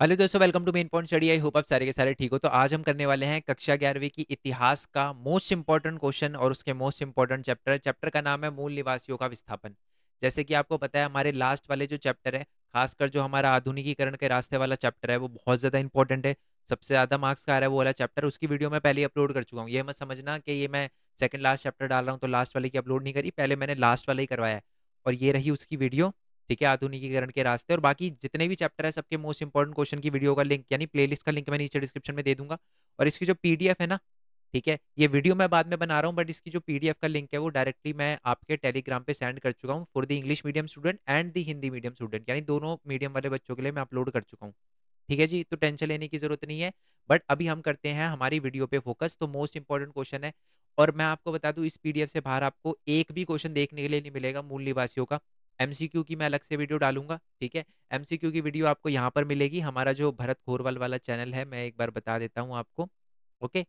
Hello दोस्तों, welcome to main point study. I hope आप सारे के सारे ठीक हो। तो आज हम करने वाले हैं कक्षा 11वीं की इतिहास का मोस्ट इंपॉर्टेंट क्वेश्चन और उसके मोस्ट इंपॉर्टेंट चैप्टर का नाम है मूल निवासियों का विस्थापन। जैसे कि आपको पता है, हमारे लास्ट वाले जो चैप्टर है, खासकर जो हमारा आधुनिकीकरण के रास्ते वाला चैप्टर है, वो बहुत ज़्यादा इंपॉर्टेंट है। सबसे ज़्यादा मार्क्स का आ रहा है वो वाला चैप्टर। उसकी वीडियो मैं पहले अपलोड कर चुका हूँ। ये मत समझना कि ये मैं सेकंड लास्ट चैप्टर डाल रहा हूँ तो लास्ट वाले की अपलोड नहीं करी, पहले मैंने लास्ट वाला ही करवाया है। और ये रही उसकी वीडियो। ठीक है, आधुनिकीकरण के रास्ते। और बाकी जितने भी चैप्टर है सबके मोस्ट इंपॉर्टेंट क्वेश्चन की वीडियो का लिंक यानी प्लेलिस्ट का लिंक मैं नीचे डिस्क्रिप्शन में दे दूंगा। और इसकी जो पीडीएफ है ना, ठीक है, ये वीडियो मैं बाद में बना रहा हूँ, बट इसकी जो पीडीएफ का लिंक है वो डायरेक्टली मैं आपके टेलीग्राम पे सेंड कर चुका हूँ for the English medium student and the Hindi medium student, यानी दोनों मीडियम वाले बच्चों के लिए मैं अपलोड कर चुका हूँ। ठीक है जी, तो टेंशन लेने की जरूरत नहीं है। बट अभी हम करते हैं हमारी वीडियो पे फोकस। तो मोस्ट इंपॉर्टेंट क्वेश्चन है। और मैं आपको बता दूं, इस पीडीएफ से बाहर आपको एक भी क्वेश्चन देखने के लिए नहीं मिलेगा मूल निवासियों का। एमसीक्यू की मैं अलग से वीडियो डालूंगा। ठीक है, एमसीक्यू की वीडियो आपको यहाँ पर मिलेगी। हमारा जो भरत खोरवाल वाला चैनल है, मैं एक बार बता देता हूँ आपको। ओके,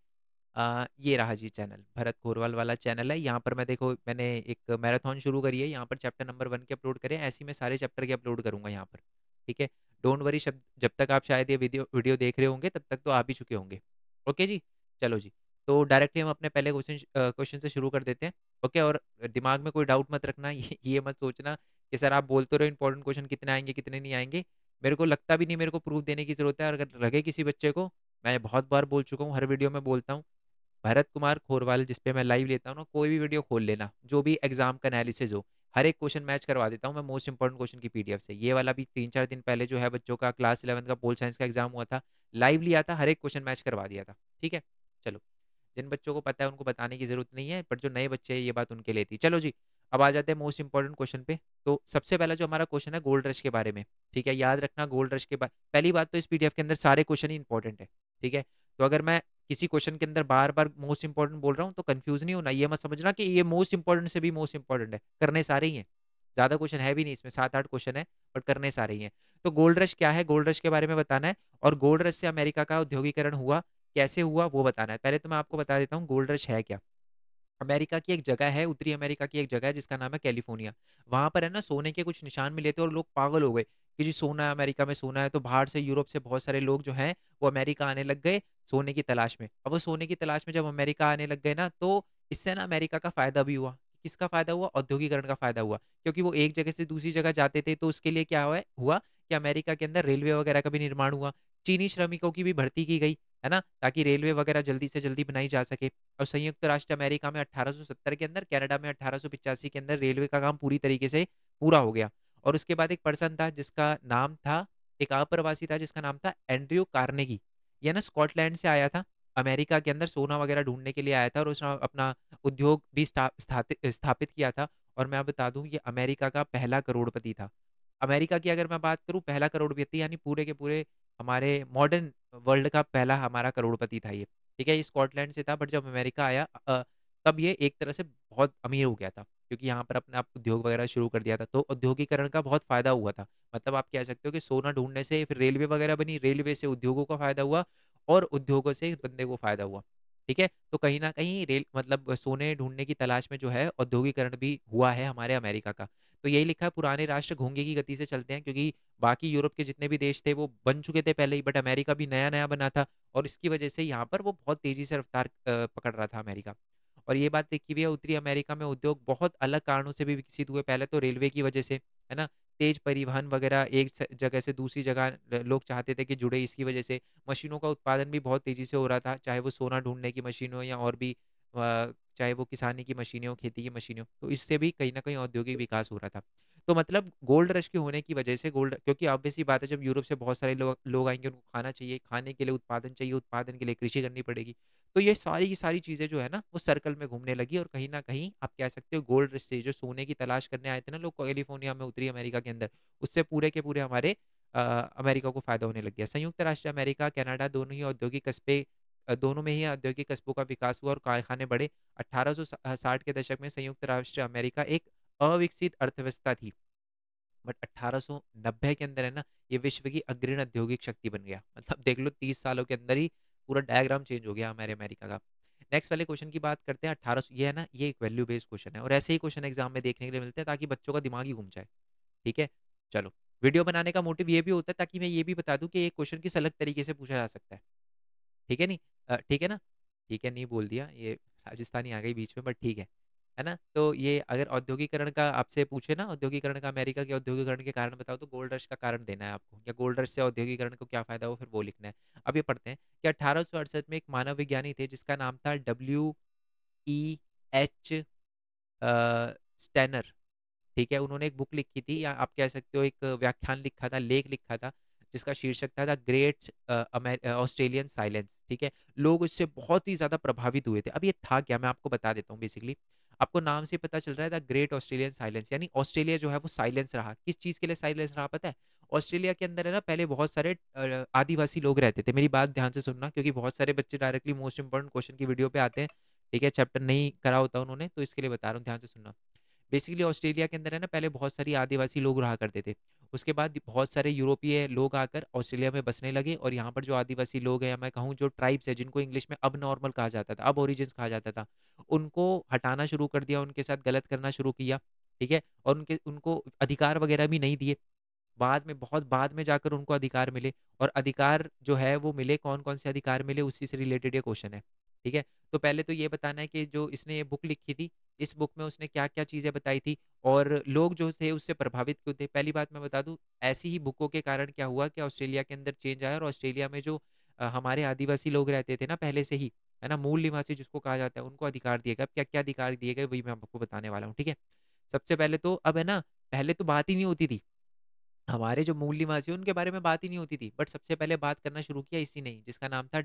ये रहा जी चैनल, भरत खोरवाल वाला चैनल है। यहाँ पर मैं देखो, मैंने एक मैराथन शुरू करी है। यहाँ पर चैप्टर नंबर 1 के अपलोड करें, ऐसे ही मैं सारे चैप्टर के अपलोड करूंगा यहाँ पर। ठीक है, डोंट वरी। जब तक आप शायद ये वीडियो वीडियो देख रहे होंगे तब तक तो आ भी चुके होंगे। ओके जी, चलो जी। तो डायरेक्टली हम अपने पहले क्वेश्चन क्वेश्चन से शुरू कर देते हैं। ओके, और दिमाग में कोई डाउट मत रखना। ये मत सोचना कि सर आप बोलते रहो इंपॉर्टेंट क्वेश्चन कितने आएंगे कितने नहीं आएंगे। मेरे को लगता भी नहीं मेरे को प्रूफ देने की जरूरत है। और अगर लगे किसी बच्चे को, मैं बहुत बार बोल चुका हूँ, हर वीडियो में बोलता हूँ, भरत कुमार खोरवाल जिस पे मैं लाइव लेता हूँ ना, कोई भी वीडियो खोल लेना, जो भी एग्जाम का एनालिसिस हो, हर एक क्वेश्चन मैच करवा देता हूँ मैं मोस्ट इंपॉर्टेंट क्वेश्चन की पीडीएफ से। ये वाला भी 3-4 दिन पहले जो है बच्चों का क्लास 11 का पोल साइंस का एग्जाम हुआ था, लाइव लिया था, हर एक क्वेश्चन मैच करवा दिया था। ठीक है, चलो। जिन बच्चों को पता है उनको बताने की जरूरत नहीं है, पर जो नए बच्चे हैं ये बात उनके लिए थी। चलो जी, अब आ जाते हैं मोस्ट इंपॉर्टेंट क्वेश्चन पे। तो सबसे पहला जो हमारा क्वेश्चन है गोल्ड रश के बारे में। ठीक है, याद रखना गोल्ड रश के बारे, पहली बात तो इस पीडीएफ के अंदर सारे क्वेश्चन ही इंपॉर्टेंट है। ठीक है, तो अगर मैं किसी क्वेश्चन के अंदर बार बार मोस्ट इंपॉर्टेंट बोल रहा हूँ तो कंफ्यूज नहीं होना। ये मत समझना कि ये मोस्ट इंपॉर्टेंट से भी मोस्ट इंपॉर्टेंट है, करने सारे ही हैं। ज्यादा क्वेश्चन है भी नहीं इसमें, 7-8 क्वेश्चन है, बट करने सारे ही हैं। तो गोल्ड रश क्या है, गोल्ड रश के बारे में बताना है। और गोल्ड रश से अमेरिका का औद्योगिकरण हुआ, कैसे हुआ वो बताना है। पहले तो मैं आपको बता देता हूँ गोल्ड रश है क्या। अमेरिका की एक जगह है, उत्तरी अमेरिका की एक जगह है जिसका नाम है कैलिफोर्निया। वहां पर है ना सोने के कुछ निशान मिले थे और लोग पागल हो गए कि जी सोना है, अमेरिका में सोना है। तो बाहर से यूरोप से बहुत सारे लोग जो हैं वो अमेरिका आने लग गए सोने की तलाश में। अब वो सोने की तलाश में जब अमेरिका आने लग गए ना, तो इससे ना अमेरिका का फायदा भी हुआ। किसका फायदा हुआ? औद्योगिकरण का फायदा हुआ। क्योंकि वो एक जगह से दूसरी जगह जाते थे, तो उसके लिए क्या हुआ कि अमेरिका के अंदर रेलवे वगैरह का भी निर्माण हुआ। चीनी श्रमिकों की भी भर्ती की गई, है ना, ताकि रेलवे वगैरह जल्दी से जल्दी बनाई जा सके। और संयुक्त राष्ट्र अमेरिका में 1870 के अंदर, कनाडा में 1885 के अंदर रेलवे का काम पूरी तरीके से पूरा हो गया। और उसके बाद एक पर्सन था जिसका नाम था, एक अप्रवासी था जिसका नाम था एंड्रयू कार्नेगी। ये ना स्कॉटलैंड से आया था, अमेरिका के अंदर सोना वगैरह ढूंढने के लिए आया था, और उसने अपना उद्योग भी स्थापित किया था। और मैं बता दूं, ये अमेरिका का पहला करोड़पति था। अमेरिका की अगर मैं बात करूं, पहला करोड़पति यानी पूरे के पूरे हमारे मॉडर्न वर्ल्ड का पहला हमारा करोड़पति था ये। ठीक है, ये स्कॉटलैंड से था, बट जब अमेरिका आया तब ये एक तरह से बहुत अमीर हो गया था, क्योंकि यहाँ पर अपने आप उद्योग वगैरह शुरू कर दिया था। तो औद्योगिकरण का बहुत फायदा हुआ था। मतलब आप कह सकते हो कि सोना ढूंढने से फिर रेलवे वगैरह बनी, रेलवे से उद्योगों का फायदा हुआ, और उद्योगों से बंदे को फायदा हुआ। ठीक है, तो कहीं ना कहीं रेल मतलब सोने ढूंढने की तलाश में जो है औद्योगिकरण भी हुआ है हमारे अमेरिका का। तो यही लिखा है, पुराने राष्ट्र घोंगे की गति से चलते हैं, क्योंकि बाकी यूरोप के जितने भी देश थे वो बन चुके थे पहले ही, बट अमेरिका भी नया नया बना था। और इसकी वजह से यहाँ पर वो बहुत तेजी से रफ्तार पकड़ रहा था अमेरिका। और ये बात देखी हुई है, उत्तरी अमेरिका में उद्योग बहुत अलग कारणों से भी विकसित हुए। पहले तो रेलवे की वजह से, है ना, तेज परिवहन वगैरह, एक जगह से दूसरी जगह लोग चाहते थे कि जुड़े। इसकी वजह से मशीनों का उत्पादन भी बहुत तेजी से हो रहा था, चाहे वो सोना ढूंढने की मशीन हो या और भी चाहे वो किसानी की मशीनें हो, खेती की मशीनें हो। तो इससे भी कहीं ना कहीं औद्योगिक विकास हो रहा था। तो मतलब गोल्ड रश के होने की वजह से, गोल्ड, क्योंकि ऑब्वियस सी बात है, जब यूरोप से बहुत सारे लोग आएंगे, उनको खाना चाहिए, खाने के लिए उत्पादन चाहिए, उत्पादन के लिए कृषि करनी पड़ेगी। तो ये सारी की सारी चीजें जो है ना वो सर्कल में घूमने लगी। और कहीं ना कहीं आप कह सकते हो गोल्ड रश से, जो सोने की तलाश करने आए थे ना लोग कैलिफोर्निया में, उत्तरी अमेरिका के अंदर, उससे पूरे के पूरे हमारे अमेरिका को फायदा होने लग गया। संयुक्त राष्ट्र अमेरिका, कनाडा, दोनों ही औद्योगिक कस्बे, दोनों में ही औद्योगिक कस्बों का विकास हुआ और कारखाने बढ़े। 1860 के दशक में संयुक्त राष्ट्र अमेरिका एक अविकसित अर्थव्यवस्था थी, बट 1890 के अंदर है ना, ये विश्व की अग्रणी औद्योगिक शक्ति बन गया। मतलब देख लो, 30 सालों के अंदर ही पूरा डायग्राम चेंज हो गया हमारे अमेरिका का। नेक्स्ट वाले क्वेश्चन की बात करते हैं। 1800, ये है ना, ये एक वैल्यू बेस्ड क्वेश्चन है, और ऐसे ही क्वेश्चन एग्जाम में देखने के लिए मिलते हैं ताकि बच्चों का दिमाग ही घूम जाए। ठीक है, चलो। वीडियो बनाने का मोटिव ये भी होता है ताकि मैं ये भी बता दूँ कि ये क्वेश्चन किस अलग तरीके से पूछा जा सकता है। ठीक है नहीं? ठीक है ना? ठीक है नहीं बोल दिया, ये राजस्थानी आ गई बीच में, बट ठीक है ना? तो ये अगर औद्योगिकरण का आपसे पूछे ना, औद्योगिकरण का, अमेरिका के औद्योगिकरण के कारण बताओ, तो गोल्ड रश का कारण देना है आपको, या गोल्ड रश से औद्योगिकरण को क्या फ़ायदा हुआ, फिर वो लिखना है। अब ये पढ़ते हैं कि 1868 में एक मानव विज्ञानी थे जिसका नाम था डब्ल्यू.ई.एच. स्टेनर। ठीक है? उन्होंने एक बुक लिखी थी, या आप कह सकते हो एक व्याख्यान लिखा था, लेख लिखा था, जिसका शीर्षक था द ग्रेट ऑस्ट्रेलियन साइलेंस। ठीक है? लोग इससे बहुत ही ज़्यादा प्रभावित हुए थे। अब ये था क्या, मैं आपको बता देता हूँ बेसिकली। आपको नाम से पता चल रहा है द ग्रेट ऑस्ट्रेलियन साइलेंस, यानी ऑस्ट्रेलिया जो है वो साइलेंस रहा। किस चीज़ के लिए साइलेंस रहा पता है? ऑस्ट्रेलिया के अंदर है ना, पहले बहुत सारे आदिवासी लोग रहते थे। मेरी बात ध्यान से सुनना, क्योंकि बहुत सारे बच्चे डायरेक्टली मोस्ट इंपोर्टेंट क्वेश्चन की वीडियो पे आते हैं। ठीक है? चैप्टर नहीं करा होता उन्होंने, तो इसके लिए बता रहा हूँ, ध्यान से सुनना। बेसिकली ऑस्ट्रेलिया के अंदर है ना, पहले बहुत सारी आदिवासी लोग रहा करते थे। उसके बाद बहुत सारे यूरोपीय लोग आकर ऑस्ट्रेलिया में बसने लगे, और यहाँ पर जो आदिवासी लोग हैं, या मैं कहूँ जो ट्राइब्स है, जिनको इंग्लिश में अब नॉर्मल कहा जाता था, अब ओरिजिन्स कहा जाता था, उनको हटाना शुरू कर दिया, उनके साथ गलत करना शुरू किया। ठीक है? और उनको अधिकार वगैरह भी नहीं दिए। बाद में, बहुत बाद में जाकर उनको अधिकार मिले, और अधिकार जो है वो मिले, कौन-कौन से अधिकार मिले, उसी से रिलेटेड ये क्वेश्चन है। ठीक है? तो पहले तो ये बताना है कि जो इसने ये बुक लिखी थी, इस बुक में उसने क्या-क्या चीज़ें बताई थी, और लोग जो थे उससे प्रभावित क्यों थे? पहली बात मैं बता दूँ, ऐसी ही बुकों के कारण क्या हुआ कि ऑस्ट्रेलिया के अंदर चेंज आया, और ऑस्ट्रेलिया में जो हमारे आदिवासी लोग रहते थे ना पहले से ही, है ना? मूल निवासी जिसको कहा जाता है, उनको अधिकार दिए गए। अब क्या-क्या अधिकार दिए गए, वही मैं आपको बताने वाला हूँ। ठीक है? सबसे पहले तो अब है ना, पहले तो बात ही नहीं होती थी। हमारे जो मूल निवासी हैं उनके बारे में बात ही नहीं होती थी, बट सबसे पहले बात करना शुरू किया इसी ने ही, जिसका नाम था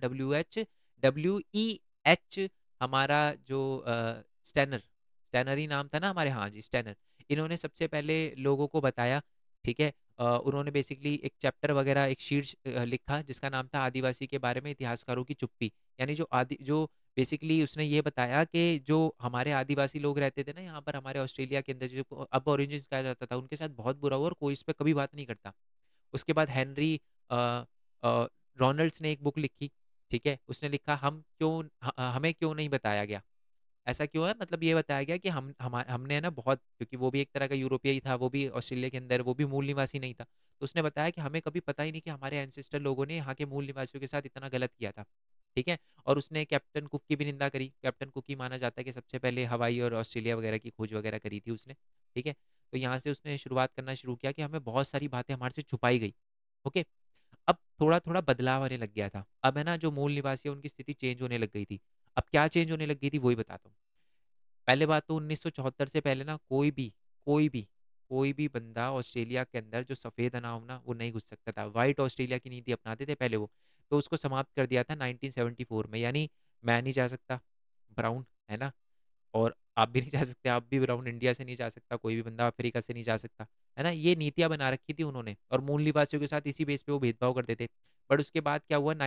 डब्ल्यू.ई.एच. हमारा जो स्टैनर, स्टैनर ही नाम था ना हमारे, हाँ जी स्टैनर। इन्होंने सबसे पहले लोगों को बताया। ठीक है? उन्होंने बेसिकली एक चैप्टर वगैरह, एक शीर्ष लिखा, जिसका नाम था आदिवासी के बारे में इतिहासकारों की चुप्पी। यानी जो बेसिकली उसने ये बताया कि जो हमारे आदिवासी लोग रहते थे ना यहाँ पर हमारे ऑस्ट्रेलिया के अंदर, जो अब ओरिजिन्स कहा जाता था, उनके साथ बहुत बुरा हुआ, और कोई इस पे कभी बात नहीं करता। उसके बाद हेनरी अ, रोनल्ड्स ने एक बुक लिखी। ठीक है? उसने लिखा, हमें क्यों नहीं बताया गया। ऐसा क्यों है? मतलब ये बताया गया कि हमने ना बहुत, क्योंकि वो भी एक तरह का यूरोपीय ही था, वो भी ऑस्ट्रेलिया के अंदर, वो भी मूल निवासी नहीं था। तो उसने बताया कि हमें कभी पता ही नहीं कि हमारे एंसेस्टर लोगों ने यहाँ के मूल निवासियों के साथ इतना गलत किया था। ठीक है? और उसने कैप्टन कुक की भी निंदा करी। कैप्टन कुक ही माना जाता है कि सबसे पहले हवाई और ऑस्ट्रेलिया वगैरह की खोज वगैरह करी थी उसने। ठीक है? तो यहाँ से उसने शुरुआत करना शुरू किया कि हमें बहुत सारी बातें हमारे से छुपाई गई। ओके? अब थोड़ा-थोड़ा बदलाव आने लग गया था। अब है ना, जो मूल निवासी है उनकी स्थिति चेंज होने लग गई थी। अब क्या चेंज होने लग गई थी, वही बताता हूँ। पहले बात तो 1974 से पहले ना, कोई भी कोई भी बंदा ऑस्ट्रेलिया के अंदर जो सफ़ेद ना हो ना, वो नहीं घुस सकता था। व्हाइट ऑस्ट्रेलिया की नीति अपनाते थे पहले वो। तो उसको समाप्त कर दिया था 1974 में, यानी मैं नहीं जा सकता, ब्राउन, है ना? और आप भी नहीं जा सकते, आप भी ब्राउन इंडिया से नहीं जा सकता, कोई भी बंदा अफ्रीका से नहीं जा सकता, है ना? ये नीतियाँ बना रखी थी उन्होंने, और मूल निवासियों के साथ इसी बेस पे वो भेदभाव करते थे। बट उसके बाद क्या हुआ,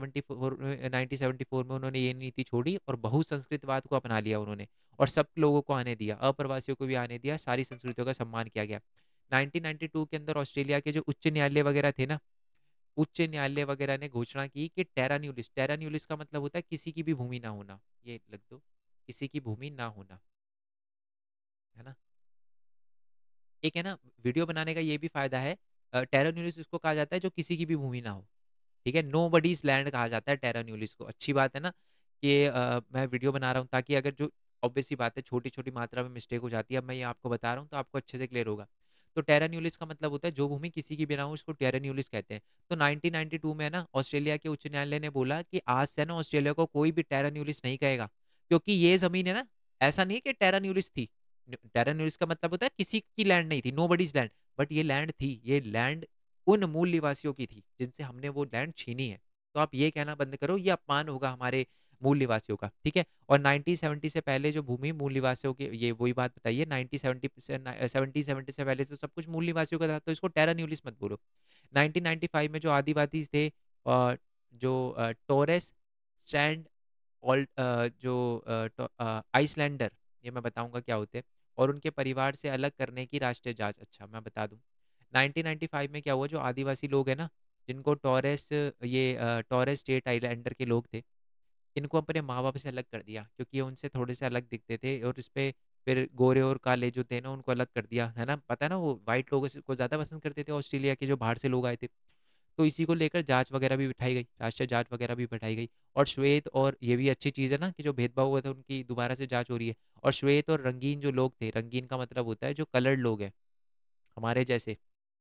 1974 में उन्होंने ये नीति छोड़ी, और बहुसंस्कृतवाद को अपना लिया उन्होंने, और सब लोगों को आने दिया, अप्रवासियों को भी आने दिया, सारी संस्कृतियों का सम्मान किया गया। 1992 के अंदर ऑस्ट्रेलिया के जो उच्च न्यायालय वगैरह थे ना, उच्च न्यायालय वगैरह ने घोषणा की कि टेरा न्यूलिस का मतलब होता है किसी की भी भूमि ना होना। ये लिख दो, किसी की भूमि ना होना, है ना? एक है ना, वीडियो बनाने का ये भी फ़ायदा है। टेरा न्यूलिस उसको कहा जाता है जो किसी की भी भूमि ना हो। ठीक है? नोबडीज़ लैंड कहा जाता है टेरा न्यूलिस को। अच्छी बात है ना कि मैं वीडियो बना रहा हूँ, ताकि अगर जो ऑब्वियस सी बात है, छोटी-छोटी मात्रा में मिस्टेक हो जाती है। अब मैं ये आपको बता रहा हूँ तो आपको अच्छे से क्लियर होगा। तो टेरा न्यूलिस का मतलब होता है जो भूमि किसी की भी ना हो, उसको टेरा न्यूलिस कहते हैं। तो 1992 में ना ऑस्ट्रेलिया के उच्च न्यायालय ने बोला कि आज से ना ऑस्ट्रेलिया को कोई भी टेरा न्यूलिस नहीं कहेगा। क्योंकि ये ज़मीन है ना, ऐसा नहीं है कि टेरा न्यूलिस थी। टेरा न्यूलिस का मतलब होता है किसी की लैंड नहीं थी, नोबडीज़ लैंड। बट ये लैंड थी, ये लैंड उन मूल निवासियों की थी, जिनसे हमने वो लैंड छीनी है। तो आप ये कहना बंद करो, ये अपमान होगा हमारे मूल निवासियों का, ठीक है? और 1970 से पहले जो भूमि मूल निवासियों की, ये वही बात बताइए, 1970 से 1770 से पहले तो सब कुछ मूल निवासियों का था, तो इसको टेरा न्यूलिस मत बोलो। 1995 में जो आदिवासी थे, जो टोरेस स्ट्रैंड आइसलैंडर, ये मैं बताऊँगा क्या होते हैं, और उनके परिवार से अलग करने की राष्ट्रीय जाँच। अच्छा, मैं बता दूँ। 1995 में क्या हुआ, जो आदिवासी लोग हैं ना, जिनको टॉरेस स्ट्रेट आइलैंडर के लोग थे, इनको अपने माँ-बाप से अलग कर दिया, क्योंकि ये उनसे थोड़े से अलग दिखते थे, और इस पे फिर गोरे और काले जो थे ना उनको अलग कर दिया, है ना? पता है ना, वो व्हाइट लोगों से को ज़्यादा पसंद करते थे ऑस्ट्रेलिया के जो बाहर से लोग आए थे। तो इसी को लेकर जाँच वगैरह भी बिठाई गई, राष्ट्रीय जाँच वगैरह भी बिठाई गई। और श्वेत, और ये भी अच्छी चीज़ है ना कि जो भेदभाव हुआ था उनकी दोबारा से जाँच हो रही है। और श्वेत और रंगीन जो लोग थे, रंगीन का मतलब होता है जो कलर्ड लोग हैं, हमारे जैसे,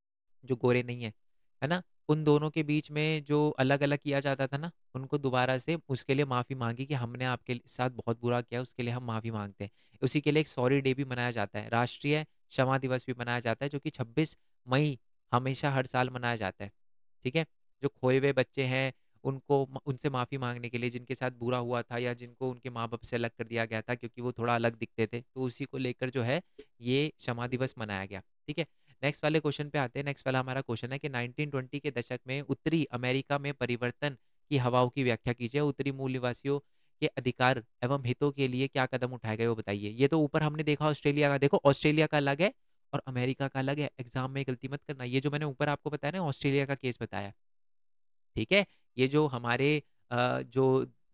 जो गोरे नहीं हैं, है ना? उन दोनों के बीच में जो अलग-अलग किया जाता था ना, उनको दोबारा से उसके लिए माफ़ी माँगी कि हमने आपके साथ बहुत बुरा किया, उसके लिए हम माफ़ी माँगते हैं। उसी के लिए एक सॉरी डे भी मनाया जाता है, राष्ट्रीय क्षमा दिवस भी मनाया जाता है, जो कि 26 मई हमेशा हर साल मनाया जाता है, ठीक है? जो खोए हुए बच्चे हैं, उनको उनसे माफ़ी माँगने के लिए, जिनके साथ बुरा हुआ था या जिनको उनके माँ-बाप से अलग कर दिया गया था क्योंकि वो थोड़ा अलग दिखते थे, तो उसी को लेकर जो है, ये क्षमा दिवस मनाया गया, ठीक है? नेक्स्ट वाले क्वेश्चन पे आते हैं। नेक्स्ट वाला हमारा क्वेश्चन है कि 1920 के दशक में उत्तरी अमेरिका में परिवर्तन की हवाओं की व्याख्या कीजिए। उत्तरी मूल निवासियों के अधिकार एवं हितों के लिए क्या कदम उठाए गए वो बताइए। ये तो ऊपर हमने देखा ऑस्ट्रेलिया का, देखो ऑस्ट्रेलिया का अलग है और अमेरिका का अलग है। एग्जाम में गलती मत करना। ये जो मैंने ऊपर आपको बताया ना, ऑस्ट्रेलिया का केस बताया, ठीक है? ये जो हमारे जो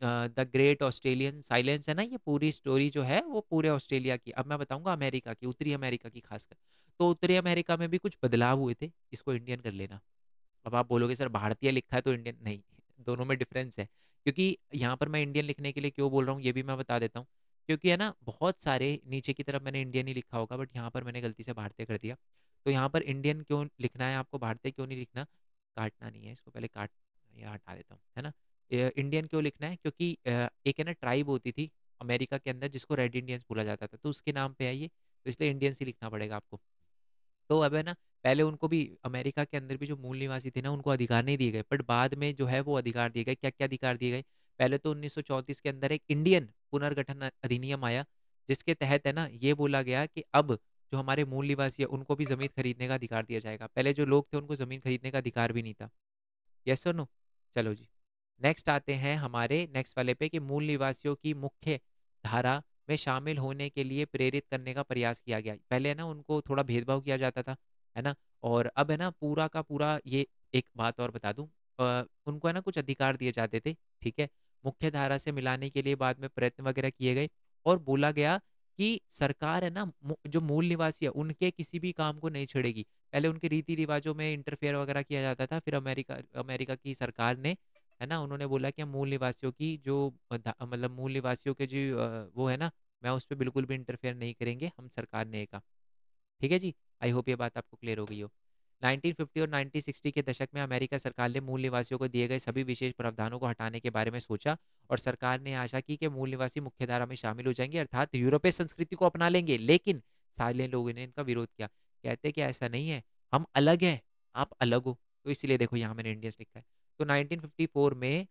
द ग्रेट ऑस्ट्रेलियन साइलेंस है ना, ये पूरी स्टोरी जो है वो पूरे ऑस्ट्रेलिया की। अब मैं बताऊँगा अमेरिका की, उत्तरी अमेरिका की खासकर। तो उत्तरी अमेरिका में भी कुछ बदलाव हुए थे, इसको इंडियन कर लेना। अब आप बोलोगे सर भारतीय लिखा है तो इंडियन नहीं, दोनों में डिफरेंस है। क्योंकि यहाँ पर मैं इंडियन लिखने के लिए क्यों बोल रहा हूँ ये भी मैं बता देता हूँ। क्योंकि है ना, बहुत सारे नीचे की तरफ मैंने इंडियन ही लिखा होगा, बट यहाँ पर मैंने गलती से भारतीय कर दिया। तो यहाँ पर इंडियन क्यों लिखना है आपको, भारतीय क्यों नहीं लिखना? काटना नहीं है इसको, पहले काट, ये हटा देता हूँ, है ना? इंडियन क्यों लिखना है? क्योंकि एक है ना ट्राइब होती थी अमेरिका के अंदर जिसको रेड इंडियंस बोला जाता था, तो उसके नाम पे है ये, तो इसलिए इंडियंस ही लिखना पड़ेगा आपको। तो अब है ना, पहले उनको भी अमेरिका के अंदर भी जो मूल निवासी थे ना, उनको अधिकार नहीं दिए गए, बट बाद में जो है वो अधिकार दिए गए। क्या-क्या अधिकार दिए गए? पहले तो 1934 के अंदर एक इंडियन पुनर्गठन अधिनियम आया, जिसके तहत है ना, ये बोला गया कि अब जो हमारे मूल निवासी है, उनको भी ज़मीन खरीदने का अधिकार दिया जाएगा। पहले जो लोग थे, उनको ज़मीन खरीदने का अधिकार भी नहीं था। यस और नो? चलो जी। नेक्स्ट आते हैं हमारे नेक्स्ट वाले पे कि मूल निवासियों की मुख्य धारा में शामिल होने के लिए प्रेरित करने का प्रयास किया गया। पहले है ना उनको थोड़ा भेदभाव किया जाता था, है ना? और अब है ना पूरा का पूरा ये, एक बात और बता दूँ, उनको है ना कुछ अधिकार दिए जाते थे, ठीक है? मुख्य धारा से मिलाने के लिए बाद में प्रयत्न वगैरह किए गए और बोला गया कि सरकार है ना जो मूल निवासी है उनके किसी भी काम को नहीं छेड़ेगी। पहले उनके रीति-रिवाज़ों में इंटरफेयर वगैरह किया जाता था, फिर अमेरिका अमेरिका की सरकार ने, है ना, उन्होंने बोला कि हम मूल निवासियों की जो मतलब मूल निवासियों के जो वो है ना, मैं उस पे बिल्कुल भी इंटरफेयर नहीं करेंगे, हम सरकार ने ये कहा। ठीक है जी? आई होप ये बात आपको क्लियर हो गई हो। 1950 और 1960 के दशक में अमेरिका सरकार ने मूल निवासियों को दिए गए सभी विशेष प्रावधानों को हटाने के बारे में सोचा और सरकार ने आशा की कि मूल निवासी मुख्यधारा में शामिल हो जाएंगे, अर्थात यूरोपीय संस्कृति को अपना लेंगे। लेकिन सारे लोगों ने इनका विरोध किया। कहते कि ऐसा नहीं है, हम अलग हैं, आप अलग हो। तो इसीलिए देखो यहाँ मैंने इंडियंस लिखा है। तो 1954 में,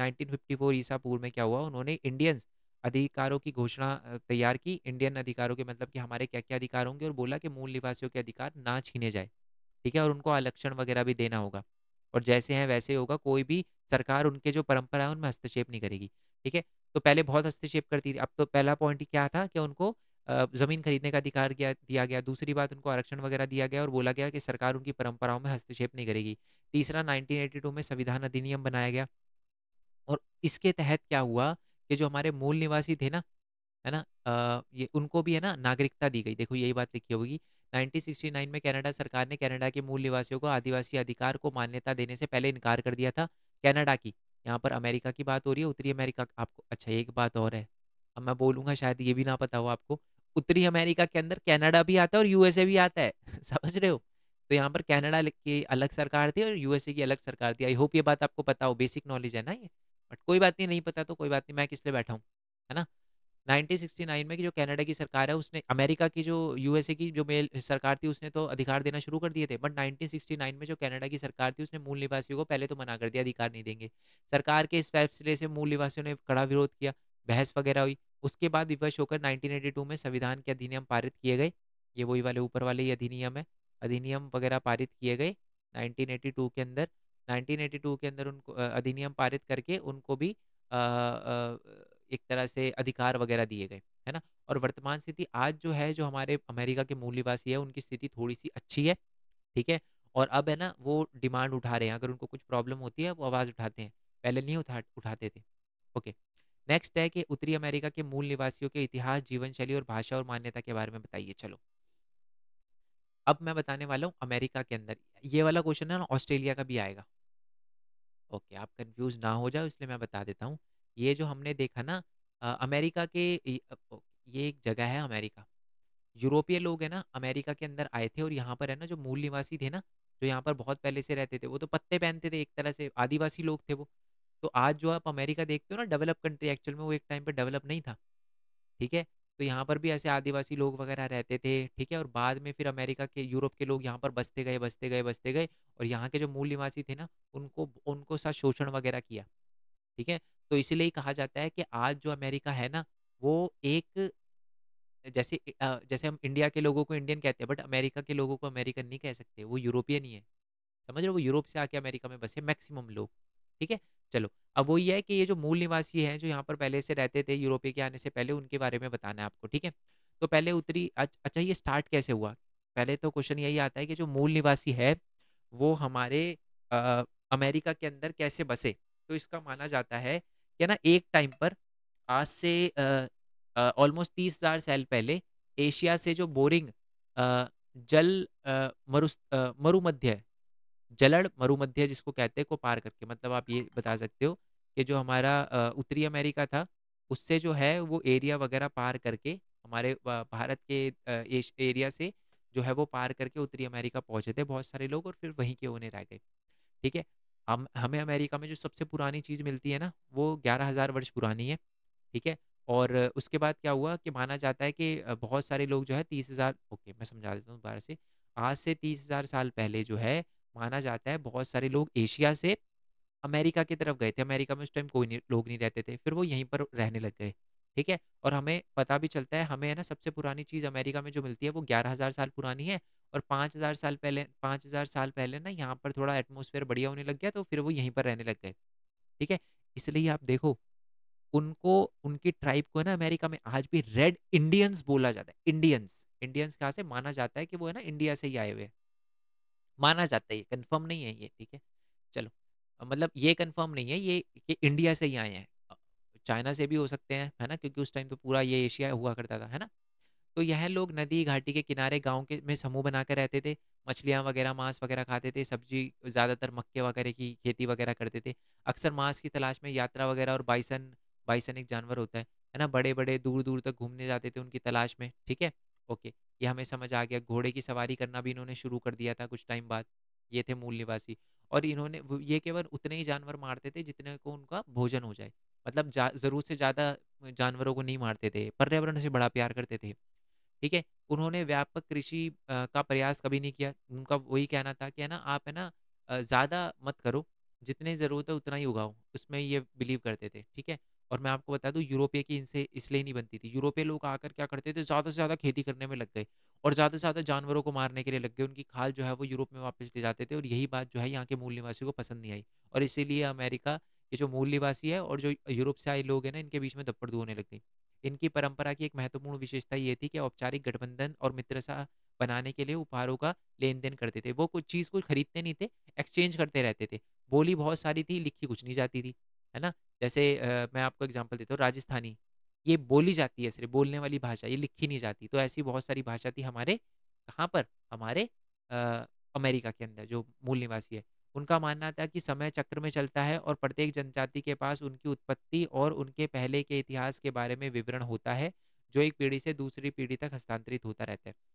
1954 ईसा पूर्व में क्या हुआ, उन्होंने इंडियंस अधिकारों की घोषणा तैयार की। इंडियन अधिकारों के मतलब कि हमारे क्या-क्या अधिकार होंगे, और बोला कि मूल निवासियों के अधिकार ना छीने जाए, ठीक है? और उनको आरक्षण वगैरह भी देना होगा और जैसे हैं वैसे ही होगा, कोई भी सरकार उनके जो परंपरा है उनमें हस्तक्षेप नहीं करेगी, ठीक है? तो पहले बहुत हस्तक्षेप करती थी, अब तो पहला पॉइंट ही क्या था कि उनको ज़मीन खरीदने का अधिकार दिया गया। दूसरी बात, उनको आरक्षण वगैरह दिया गया और बोला गया कि सरकार उनकी परंपराओं में हस्तक्षेप नहीं करेगी। तीसरा, 1982 में संविधान अधिनियम बनाया गया और इसके तहत क्या हुआ कि जो हमारे मूल निवासी थे ना, है ना, ये उनको भी है ना नागरिकता दी गई। देखो यही बात लिखी होगी। 1969 में कनाडा सरकार ने कनाडा के मूल निवासियों को आदिवासी अधिकार को मान्यता देने से पहले इनकार कर दिया था। कनाडा की, यहाँ पर अमेरिका की बात हो रही है, उत्तरी अमेरिका आपको, अच्छा एक बात और है, अब मैं बोलूँगा शायद ये भी ना पता हो आपको, उत्तरी अमेरिका के अंदर कनाडा भी आता है और यूएसए भी आता है समझ रहे हो? तो यहाँ पर कनाडा की अलग सरकार थी और यूएसए की अलग सरकार थी। आई होप ये बात आपको पता हो, बेसिक नॉलेज है ना ये? बट कोई बात नहीं, नहीं पता तो कोई बात नहीं, मैं किस लिए बैठा हूँ, है ना? 1969 में कि जो कनाडा की सरकार है उसने अमेरिका की जो यूएसए की जो मेल सरकार थी उसने तो अधिकार देना शुरू कर दिए थे, बट 1969 में जो कनाडा की सरकार थी उसने मूल निवासियों को पहले तो मना कर दिया, अधिकार नहीं देंगे। सरकार के इस फैसले से मूल निवासियों ने कड़ा विरोध किया, बहस वगैरह हुई। उसके बाद विवश होकर 1982 में संविधान के अधिनियम पारित किए गए। ये वही वाले ऊपर वाले ही अधिनियम है, अधिनियम वगैरह पारित किए गए 1982 के अंदर। 1982 के अंदर उनको अधिनियम पारित करके उनको भी एक तरह से अधिकार वगैरह दिए गए, है ना? और वर्तमान स्थिति आज जो है, जो हमारे अमेरिका के मूल निवासी है, उनकी स्थिति थोड़ी-सी अच्छी है, ठीक है? और अब है ना, वो डिमांड उठा रहे हैं, अगर उनको कुछ प्रॉब्लम होती है, वो आवाज़ उठाते हैं, पहले नहीं उठाते थे। ओके। नेक्स्ट है कि उत्तरी अमेरिका के मूल निवासियों के इतिहास, जीवन शैली और भाषा और मान्यता के बारे में बताइए। चलो, अब मैं बताने वाला हूँ अमेरिका के अंदर। ये वाला क्वेश्चन है ना ऑस्ट्रेलिया का भी आएगा। ओके, आप कंफ्यूज ना हो जाओ इसलिए मैं बता देता हूँ। ये जो हमने देखा ना अमेरिका के ये एक जगह है अमेरिका। यूरोपीय लोग है ना अमेरिका के अंदर आए थे और यहाँ पर है ना जो मूल निवासी थे ना, जो यहाँ पर बहुत पहले से रहते थे, वो तो पत्ते पहनते थे एक तरह से, आदिवासी लोग थे वो। तो आज जो आप अमेरिका देखते हो ना डेवलप कंट्री, एक्चुअल में वो एक टाइम पे डेवलप नहीं था। ठीक है, तो यहाँ पर भी ऐसे आदिवासी लोग वगैरह रहते थे। ठीक है, और बाद में फिर अमेरिका के, यूरोप के लोग यहाँ पर बसते गए बसते गए बसते गए, और यहाँ के जो मूल निवासी थे ना, उनको उनको साथ शोषण वगैरह किया। ठीक है, तो इसीलिए कहा जाता है कि आज जो अमेरिका है ना, वो एक जैसे हम इंडिया के लोगों को इंडियन कहते हैं, बट अमेरिका के लोगों को अमेरिकन नहीं कह सकते, वो यूरोपियन ही है। समझ रहे हो, वो यूरोप से आके अमेरिका में बसे मैक्सिमम लोग। ठीक है, चलो, अब वो ये है कि ये जो मूल निवासी हैं जो यहाँ पर पहले से रहते थे यूरोपीय के आने से पहले, उनके बारे में बताना है आपको। ठीक है, तो पहले उत्तरी अच्छा, ये स्टार्ट कैसे हुआ? पहले तो क्वेश्चन यही आता है कि जो मूल निवासी है वो हमारे अ, अमेरिका के अंदर कैसे बसे। तो इसका माना जाता है कि ना एक टाइम पर, आज से ऑलमोस्ट 30,000 साल पहले, एशिया से जो बोरिंग अ, जल मरुमध्य है, जलड़ मरुमध्य जिसको कहते हैं, को पार करके, मतलब आप ये बता सकते हो कि जो हमारा उत्तरी अमेरिका था, उससे जो है वो एरिया वगैरह पार करके हमारे भारत के एरिया से जो है वो पार करके उत्तरी अमेरिका पहुंचे थे बहुत सारे लोग, और फिर वहीं के होने रह गए। ठीक है, हम हमें अमेरिका में जो सबसे पुरानी चीज़ मिलती है ना, वो 11,000 वर्ष पुरानी है। ठीक है, और उसके बाद क्या हुआ कि माना जाता है कि बहुत सारे लोग जो है 30,000, ओके मैं समझा देता हूँ दोबारा से। आज से 30,000 साल पहले जो है, माना जाता है बहुत सारे लोग एशिया से अमेरिका की तरफ गए थे। अमेरिका में उस टाइम कोई नहीं, लोग नहीं रहते थे, फिर वो यहीं पर रहने लग गए। ठीक है, और हमें पता भी चलता है, हमें है ना सबसे पुरानी चीज़ अमेरिका में जो मिलती है वो 11,000 साल पुरानी है। और 5,000 साल पहले ना यहाँ पर थोड़ा एटमॉस्फेयर बढ़िया होने लग गया, तो फिर वो यहीं पर रहने लग गए। ठीक है, इसलिए आप देखो, उनको, उनकी ट्राइब को है ना अमेरिका में आज भी रेड इंडियंस बोला जाता है। इंडियंस, इंडियंस कहाँ से, माना जाता है कि वो है ना इंडिया से ही आए हुए हैं। माना जाता है, ये कंफर्म नहीं है ये। ठीक है, चलो, मतलब ये कंफर्म नहीं है ये कि इंडिया से ही आए हैं। चाइना से भी हो सकते हैं, है ना, क्योंकि उस टाइम तो पूरा ये एशिया हुआ करता था, है ना। तो यह लोग नदी घाटी के किनारे गांव के में समूह बनाकर रहते थे। मछलियां वगैरह, मांस वगैरह खाते थे, सब्जी, ज़्यादातर मक्के वगैरह की खेती वगैरह करते थे। अक्सर मांस की तलाश में यात्रा वगैरह, और बाइसन, बाइसन एक जानवर होता है ना, बड़े बड़े दूर दूर तक घूमने जाते थे उनकी तलाश में। ठीक है, ओके, ये हमें समझ आ गया। घोड़े की सवारी करना भी इन्होंने शुरू कर दिया था कुछ टाइम बाद। ये थे मूल निवासी। और इन्होंने ये केवल उतने ही जानवर मारते थे जितने को उनका भोजन हो जाए। मतलब ज़रूरत से ज़्यादा जानवरों को नहीं मारते थे, पर्यावरण से बड़ा प्यार करते थे। ठीक है, उन्होंने व्यापक कृषि का प्रयास कभी नहीं किया। उनका वही कहना था कि है ना, आप है ना ज़्यादा मत करो, जितनी ज़रूरत है उतना ही उगाओ, उसमें ये बिलीव करते थे। ठीक है, और मैं आपको बता दूं, यूरोपीय की इनसे इसलिए नहीं बनती थी। यूरोपीय लोग आकर क्या करते थे, ज़्यादा से ज़्यादा खेती करने में लग गए, और ज़्यादा से ज़्यादा जानवरों को मारने के लिए लग गए। उनकी खाल जो है वो यूरोप में वापस ले जाते थे, और यही बात जो है यहाँ के मूल निवासियों को पसंद नहीं आई। और इसीलिए अमेरिका के जो मूल निवासी है और जो यूरोप से आए लोग हैं ना, इनके बीच में दपड़दू होने लग गई। इनकी परंपरा की एक महत्वपूर्ण विशेषता ये थी कि औपचारिक गठबंधन और मित्रता बनाने के लिए उपहारों का लेन देन करते थे। वो कुछ चीज़ को खरीदते नहीं थे, एक्सचेंज करते रहते थे। बोली बहुत सारी थी, लिखी कुछ नहीं जाती थी, है ना। जैसे मैं आपको एग्जांपल देता हूँ, राजस्थानी, ये बोली जाती है, सिर्फ बोलने वाली भाषा, ये लिखी नहीं जाती। तो ऐसी बहुत सारी भाषा थी हमारे, कहाँ पर, हमारे अमेरिका के अंदर जो मूल निवासी है। उनका मानना था कि समय चक्र में चलता है, और प्रत्येक जनजाति के पास उनकी उत्पत्ति और उनके पहले के इतिहास के बारे में विवरण होता है, जो एक पीढ़ी से दूसरी पीढ़ी तक हस्तांतरित होता रहता है।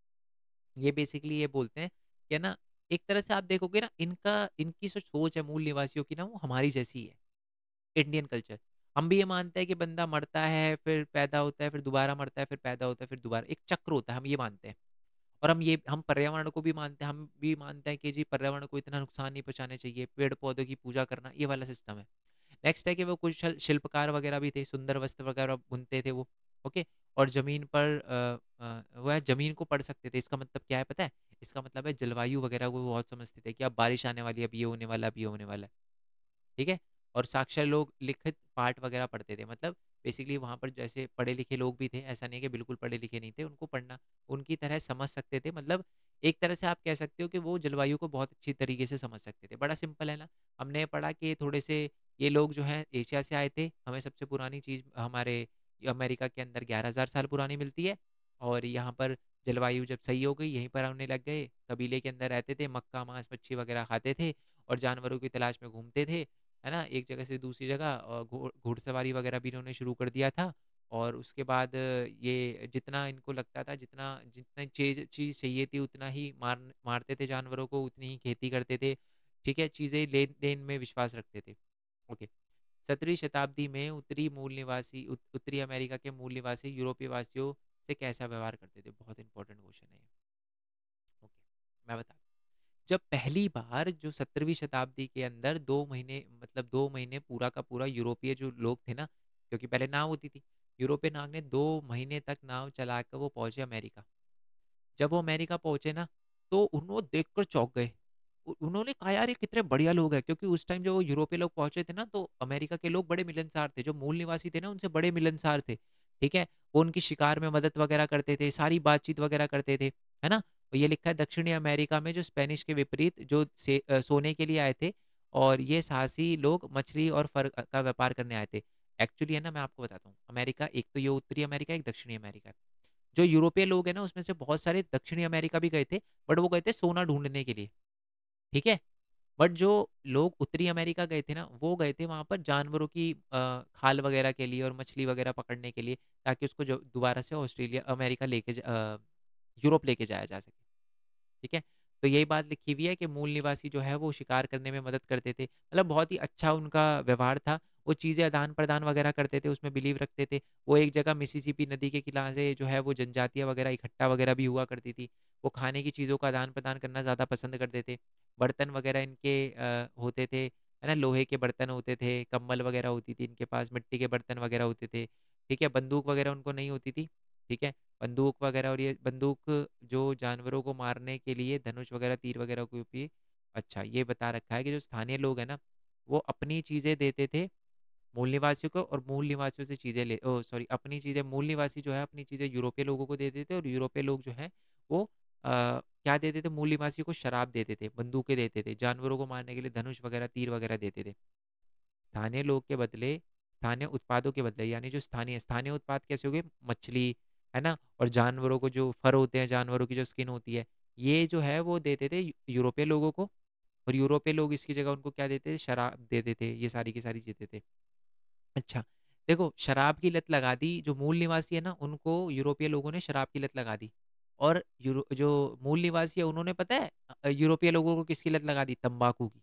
ये बेसिकली ये बोलते हैं कि ना, एक तरह से आप देखोगे ना, इनका, इनकी जो सोच है मूल निवासियों की ना, वो हमारी जैसी ही है, इंडियन कल्चर। हम भी ये मानते हैं कि बंदा मरता है, फिर पैदा होता है, फिर दोबारा मरता है, फिर पैदा होता है, फिर दोबारा, एक चक्र होता है, हम ये मानते हैं। और हम पर्यावरण को भी मानते हैं, हम भी मानते हैं कि जी पर्यावरण को इतना नुकसान नहीं पहुंचाने चाहिए, पेड़ पौधों की पूजा करना, ये वाला सिस्टम है। नेक्स्ट है कि वो कुछ शिल्पकार वगैरह भी थे, सुंदर वस्त्र वगैरह बुनते थे वो। ओके, और जमीन पर वह जमीन को पढ़ सकते थे। इसका मतलब क्या है पता है? इसका मतलब है जलवायु वगैरह को वो बहुत समझते थे कि अब बारिश आने वाली है, अब ये होने वाला है, अब ये होने वाला है। ठीक है, और साक्षर लोग लिखित पाठ वगैरह पढ़ते थे। मतलब बेसिकली वहाँ पर जैसे पढ़े लिखे लोग भी थे, ऐसा नहीं है कि बिल्कुल पढ़े लिखे नहीं थे, उनको पढ़ना, उनकी तरह समझ सकते थे। मतलब एक तरह से आप कह सकते हो कि वो जलवायु को बहुत अच्छी तरीके से समझ सकते थे। बड़ा सिंपल है ना। हमने पढ़ा कि थोड़े से ये लोग जो हैं एशिया से आए थे। हमें सबसे पुरानी चीज़ हमारे अमेरिका के अंदर 11,000 साल पुरानी मिलती है और यहाँ पर जलवायु जब सही हो गई, यहीं पर आने लग गए, कबीले के अंदर रहते थे, मक्का, मांस, मच्छी वगैरह खाते थे और जानवरों की तलाश में घूमते थे, है ना? एक जगह से दूसरी जगह और घुड़सवारी वगैरह भी इन्होंने शुरू कर दिया था और उसके बाद ये जितना इनको लगता था, जितना जितना चीज़ चाहिए थी उतना ही मारते थे जानवरों को, उतनी ही खेती करते थे, ठीक है? चीज़ें लेन-देन में विश्वास रखते थे। ओके। 17वीं शताब्दी में उत्तरी अमेरिका के मूल निवासी यूरोपीय वासियों से कैसा व्यवहार करते थे? बहुत इंपॉर्टेंट क्वेश्चन है ये। ओके, मैं बताता हूँ। जब पहली बार जो 17वीं शताब्दी के अंदर 2 महीने मतलब 2 महीने पूरा का पूरा यूरोपीय जो लोग थे ना, क्योंकि पहले नाव होती थी, यूरोपीय नाग ने 2 महीने तक नाव चलाकर वो पहुँचे अमेरिका। जब वो अमेरिका पहुँचे ना, तो उन्हों देखकर चौंक गए। उन्होंने कहा यार ये कितने बढ़िया लोग हैं, क्योंकि उस टाइम जब वो यूरोपीय लोग पहुँचे थे ना, तो अमेरिका के लोग बड़े मिलनसार थे। जो मूल निवासी थे ना, उनसे बड़े मिलनसार थे, ठीक है? वो उनकी शिकार में मदद वगैरह करते थे, सारी बातचीत वगैरह करते थे, है ना? और ये लिखा है दक्षिणी अमेरिका में जो स्पेनिश के विपरीत जो सोने के लिए आए थे और ये साहसी लोग मछली और फर का व्यापार करने आए थे। एक्चुअली है ना, मैं आपको बताता हूँ, अमेरिका एक तो ये उत्तरी अमेरिका, एक दक्षिणी अमेरिका है। जो यूरोपीय लोग हैं ना, उसमें से बहुत सारे दक्षिणी अमेरिका भी गए थे, बट वो गए थे सोना ढूँढने के लिए, ठीक है? बट जो लोग उत्तरी अमेरिका गए थे ना, वो गए थे वहाँ पर जानवरों की खाल वगैरह के लिए और मछली वगैरह पकड़ने के लिए, ताकि उसको जो दोबारा से अमेरिका यूरोप लेके जाया जा सके। ठीक है? तो यही बात लिखी हुई है कि मूल निवासी जो है वो शिकार करने में मदद करते थे। मतलब बहुत ही अच्छा उनका व्यवहार था। वो चीज़ें आदान-प्रदान वगैरह करते थे, उसमें बिलीव रखते थे। वो एक जगह मिसिसिपी नदी के किनारे जो है वो जनजातियाँ वगैरह इकट्ठा वगैरह भी हुआ करती थी। वो खाने की चीज़ों का आदान-प्रदान करना ज़्यादा पसंद करते थे। बर्तन वगैरह इनके होते थे, है ना? लोहे के बर्तन होते थे, कंबल वगैरह होती थी इनके पास, मिट्टी के बर्तन वगैरह होते थे। ठीक है? बंदूक वगैरह उनको नहीं होती थी। ठीक है? बंदूक वगैरह और ये बंदूक जो जानवरों को मारने के लिए धनुष वगैरह, तीर वगैरह को भी अच्छा ये बता रखा है कि जो स्थानीय लोग हैं ना, वो अपनी चीज़ें देते थे मूल निवासियों को और मूल निवासियों से चीज़ें सॉरी अपनी चीज़ें मूल निवासी जो है अपनी चीज़ें यूरोपीय लोगों को दे देते थे और यूरोपीय लोग जो हैं वो क्या देते थे मूल निवासियों को शराब देते थे, बंदूकें देते थे, जानवरों को मारने के लिए धनुष वगैरह, तीर वगैरह देते थे। स्थानीय लोग के बदले स्थानीय उत्पादों के बदले यानी जो स्थानीय स्थानीय उत्पाद कैसे हो गए मछली है ना और जानवरों को जो फर होते हैं जानवरों की जो स्किन होती है ये जो है वो देते थे यूरोपीय लोगों को और यूरोपीय लोग इसकी जगह उनको क्या देते थे शराब दे देते थे ये सारी की सारी चीजें थे अच्छा देखो शराब की लत लगा दी जो मूल निवासी है ना उनको यूरोपीय लोगों ने शराब की लत लगा दी और जो मूल निवासी है उन्होंने पता है यूरोपीय लोगों को किसकी लत लगा दी तंबाकू की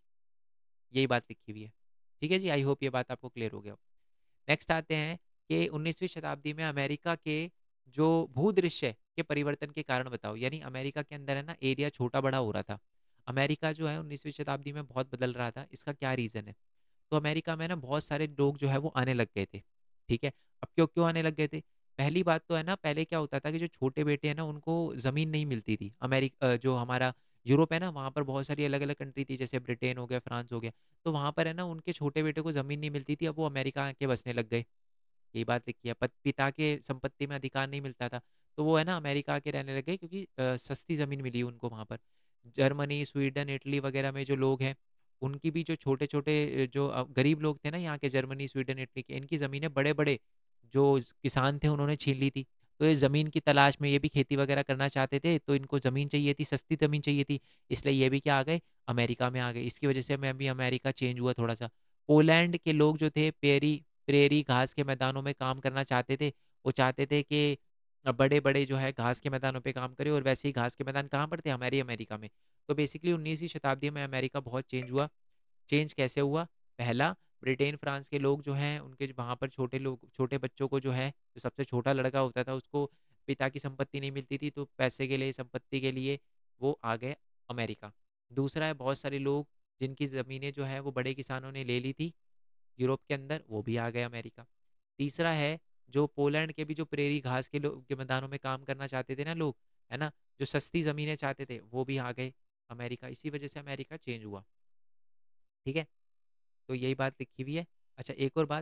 यही बात लिखी हुई है ठीक है जी आई होप ये बात आपको क्लियर हो गया नेक्स्ट आते हैं कि 19वीं शताब्दी में अमेरिका के जो भूदृश्य के परिवर्तन के कारण बताओ यानी अमेरिका के अंदर है ना एरिया छोटा बड़ा हो रहा था अमेरिका जो है 19वीं शताब्दी में बहुत बदल रहा था इसका क्या रीज़न है तो अमेरिका में ना बहुत सारे लोग जो है वो आने लग गए थे ठीक है अब क्यों क्यों आने लग गए थे पहली बात तो है ना पहले क्या होता था कि जो छोटे बेटे हैं ना उनको ज़मीन नहीं मिलती थी जो हमारा यूरोप है ना वहाँ पर बहुत सारी अलग अलग कंट्री थी जैसे ब्रिटेन हो गया फ्रांस हो गया तो वहाँ पर है ना उनके छोटे बेटे को ज़मीन नहीं मिलती थी अब वो अमेरिका आके बसने लग गए यही बात लिखी है पिता के संपत्ति में अधिकार नहीं मिलता था तो वो है ना अमेरिका आके रहने लग गए क्योंकि सस्ती ज़मीन मिली उनको वहाँ पर जर्मनी स्वीडन इटली वगैरह में जो लोग हैं उनकी भी जो छोटे छोटे जो गरीब लोग थे ना यहाँ के जर्मनी स्वीडन इटली के इनकी ज़मीनें बड़े बड़े जो किसान थे उन्होंने छीन ली थी तो ये ज़मीन की तलाश में ये भी खेती वगैरह करना चाहते थे तो इनको ज़मीन चाहिए थी सस्ती ज़मीन चाहिए थी इसलिए ये भी क्या आ गए अमेरिका में आ गए इसकी वजह से मैं भी अमेरिका चेंज हुआ थोड़ा सा पोलैंड के लोग जो थे प्रेरी घास के मैदानों में काम करना चाहते थे। वो चाहते थे कि बड़े-बड़े जो है घास के मैदानों पे काम करें और वैसे ही घास के मैदान कहाँ पर थे? हमारी अमेरिका में। तो बेसिकली 19वीं शताब्दी में अमेरिका बहुत चेंज हुआ। चेंज कैसे हुआ? पहला ब्रिटेन, फ्रांस के लोग जो हैं उनके वहाँ पर छोटे बच्चों को जो है, जो सबसे छोटा लड़का होता था उसको पिता की संपत्ति नहीं मिलती थी तो पैसे के लिए, संपत्ति के लिए वो आ गए अमेरिका। दूसरा है बहुत सारे लोग जिनकी ज़मीनें जो है वो बड़े किसानों ने ले ली थी यूरोप के अंदर, वो भी आ गए अमेरिका। तीसरा है, जो पोलैंड के भी जो प्रेरी घास के मैदानों में काम करना चाहते थे ना लोग, है ना? जो सस्ती ज़मीनें चाहते थे, वो भी आ गए अमेरिका। इसी वजह से अमेरिका चेंज हुआ, ठीक है? तो यही बात लिखी हुई है। अच्छा एक और बात,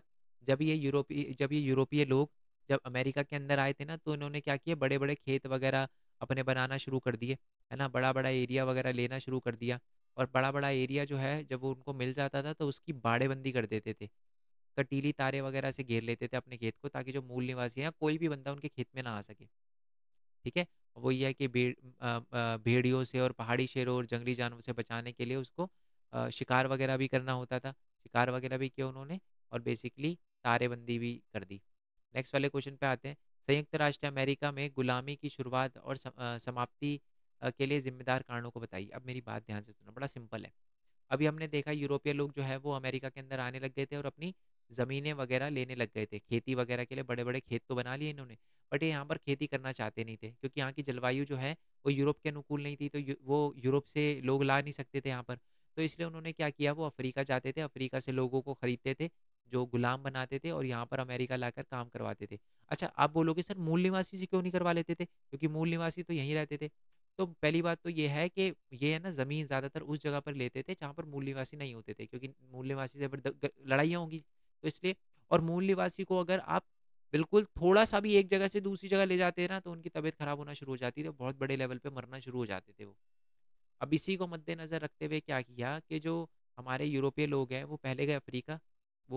जब ये यूरोपीय लोग जब अमेरिका के अंदर आए थे ना, तो इन्होंने क्या किया बड़े-बड़े खेत वगैरह अपने बनाना शुरू कर दिए, है ना? बड़ा-बड़ा एरिया वगैरह लेना शुरू कर दिया। और बड़ा-बड़ा एरिया जो है जब वो उनको मिल जाता था तो उसकी बाड़ेबंदी कर देते थे। कटीली तारे वगैरह से घेर लेते थे अपने खेत को ताकि जो मूल निवासी हैं, कोई भी बंदा उनके खेत में ना आ सके। ठीक है? वो ये है कि भेड़ियों से और पहाड़ी शेरों और जंगली जानवरों से बचाने के लिए उसको शिकार वगैरह भी करना होता था। शिकार वगैरह भी किया उन्होंने और बेसिकली तारेबंदी भी कर दी। नेक्स्ट वाले क्वेश्चन पे आते हैं। संयुक्त राष्ट्र अमेरिका में गुलामी की शुरुआत और समाप्ति के लिए ज़िम्मेदार कारणों को बताइए। अब मेरी बात ध्यान से सुनना, बड़ा सिंपल है। अभी हमने देखा यूरोपीय लोग जो है वो अमेरिका के अंदर आने लग गए थे और अपनी ज़मीनें वगैरह लेने लग गए थे। खेती वगैरह के लिए बड़े-बड़े खेत तो बना लिए इन्होंने, बट ये यहाँ पर खेती करना चाहते नहीं थे क्योंकि यहाँ की जलवायु जो है वो यूरोप के अनुकूल नहीं थी, तो वो यूरोप से लोग ला नहीं सकते थे यहाँ पर। तो इसलिए उन्होंने क्या किया, वो अफ्रीका जाते थे, अफ्रीका से लोगों को खरीदते थे, जो गुलाम बनाते थे और यहाँ पर अमेरिका लाकर काम करवाते थे। अच्छा, आप बोलोगे सर मूल निवासी से क्यों नहीं करवा लेते थे? क्योंकि मूल निवासी तो यहीं रहते थे। तो पहली बात तो ये है कि ये है ना, ज़मीन ज़्यादातर उस जगह पर लेते थे जहाँ पर मूल निवासी नहीं होते थे, क्योंकि मूल निवासी से फिर लड़ाइयाँ होंगी, तो इसलिए। और मूल निवासी को अगर आप बिल्कुल थोड़ा-सा भी एक जगह से दूसरी जगह ले जाते हैं ना, तो उनकी तबीयत खराब होना शुरू हो जाती थी, बहुत बड़े लेवल पे मरना शुरू हो जाते थे वो। अब इसी को मद्देनज़र रखते हुए क्या किया कि जो हमारे यूरोपीय लोग हैं, वो पहले गए अफ्रीका, वो